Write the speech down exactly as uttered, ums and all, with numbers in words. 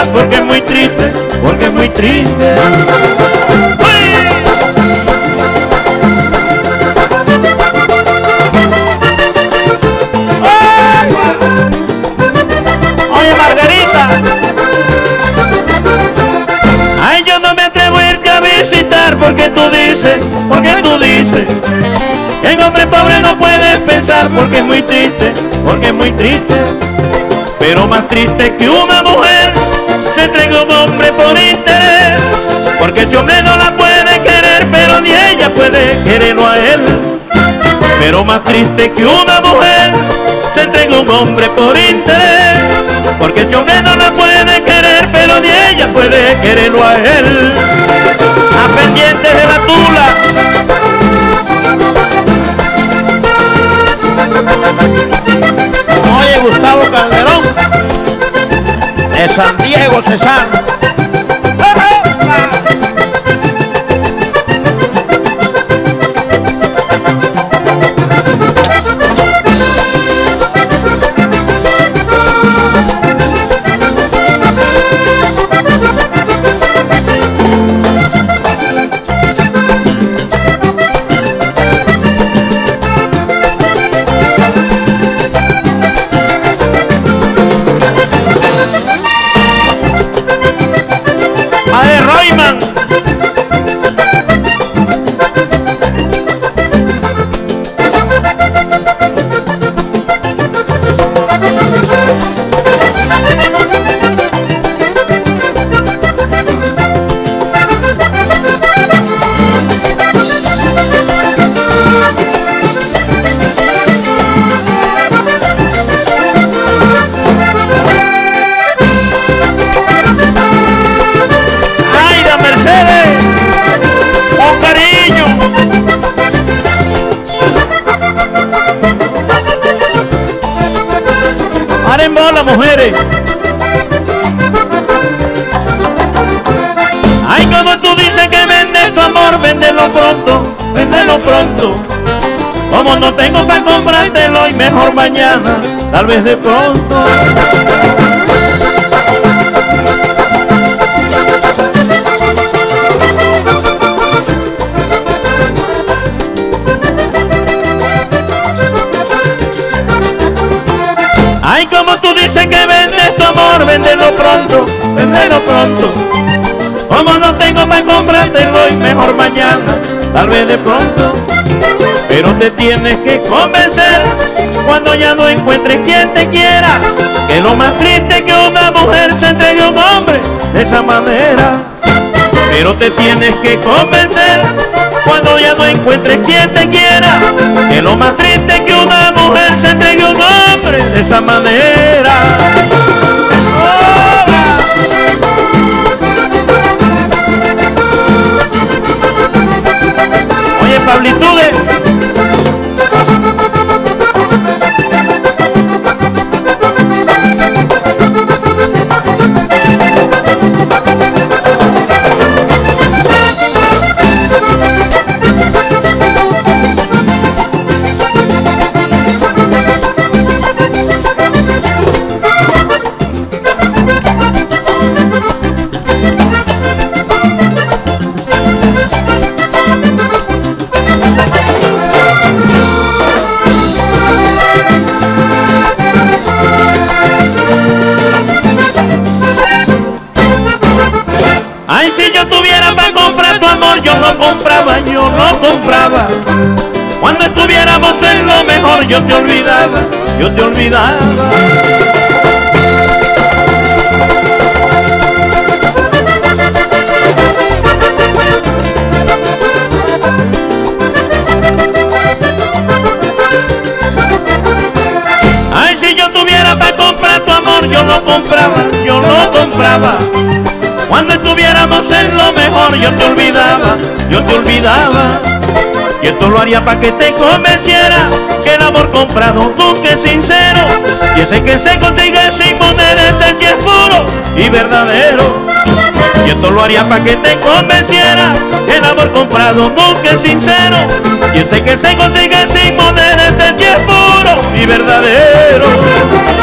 llorar porque es muy triste, porque es muy triste. Oye, Margarita. Ay, yo no me atrevo a irte a visitar porque tú dices, porque tú dices que el hombre pobre no puede pensar porque es muy triste, porque es muy triste. Pero más triste que una mujer se entregue a un hombre por interés, porque ese hombre no la puede querer, pero ni ella puede quererlo a él. Pero más triste que una mujer se entregue a un hombre por interés, porque ese hombre no la puede querer, pero ni ella puede quererlo a él. A pendientes de la tula. Oye, Gustavo Calderón, de San Diego, Cesar. Madre Royman. Paren bola, mujeres. Ay, como tú dices que vendes tu amor, véndelo pronto, véndelo pronto. Como no tengo para comprártelo y mejor mañana, tal vez de pronto. Ay, como tú dices que vendes tu amor, véndelo pronto, véndelo pronto. Como no tengo para comprártelo y mejor mañana, tal vez de pronto. Pero te tienes que convencer cuando ya no encuentres quien te quiera, que lo más triste que una mujer se entregue a un hombre de esa manera. Pero te tienes que convencer cuando ya no encuentres quien te quiera, que lo más triste que una mujer se entregue a un hombre de esa manera. ¡Oh! Oye, Pablitudes. Ay, si yo tuviera para comprar tu amor, yo lo compraba, yo lo compraba. Cuando estuviéramos en lo mejor, yo te olvidaba, yo te olvidaba. Ay, si yo tuviera para comprar tu amor, yo lo compraba, yo lo compraba. Cuando estuviéramos en lo mejor, yo te olvidaba, yo te olvidaba. Y esto lo haría para que te convenciera que el amor comprado nunca es sincero, y ese que se consigue sin poner ese sí es puro y verdadero. Y esto lo haría para que te convenciera que el amor comprado nunca es sincero, y ese que se consigue sin poner ese sí es puro y verdadero.